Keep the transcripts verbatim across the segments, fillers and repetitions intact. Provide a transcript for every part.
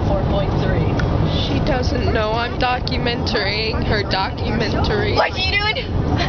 four point three. She doesn't know I'm documenting her documentary. What are you doing?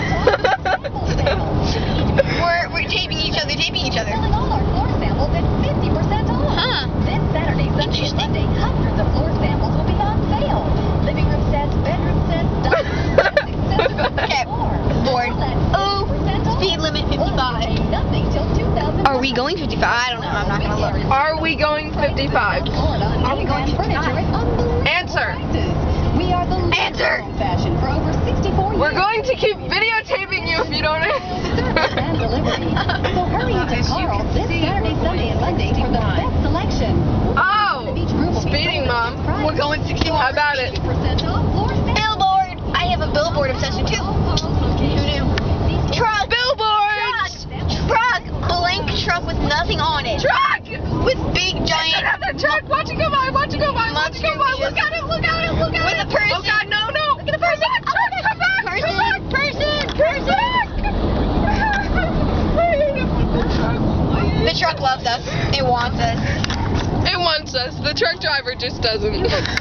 we're we're taping each other, taping each other. Selling all our floor samples at fifty percent off. Huh. This Saturday, Sunday, and Monday, hundreds of floor samples will be on sale. Living room sets, bedroom sets, dining room sets, accessories, Okay. and more. Bored. All at fifty percent off. Speed limit fifty-five. Pay nothing till two thousand. Are we going fifty-five? I don't know. I'm not gonna look. Are we going fifty-five? Are we going furniture at unbelievable Answer. prices. We are the leaders Answer. in fashion for over sixty-four years. We're going to keep videotaping you if you don't Service and delivery. So hurry into Carl this Saturday, Sunday, and Monday for the best selection. Oh! Speeding, Mom. We're going sixty-one. How about it? fifty percent off floor samples. Billboard. I have a billboard obsession too. Who knew? Truck. Billboards! Truck. Blank truck with nothing on it. Truck! With big giant. Another truck! Watch it go by! Watch it go by! Watch it go by! Look at it! Look at it! Look at With it! a person. Oh God! No! No! Look at the person. Truck! Come back! Person. Come back! Person. Person. The truck loves us. It wants us. It wants us. The truck driver just doesn't.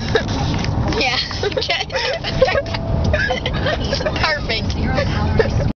Yeah. Perfect.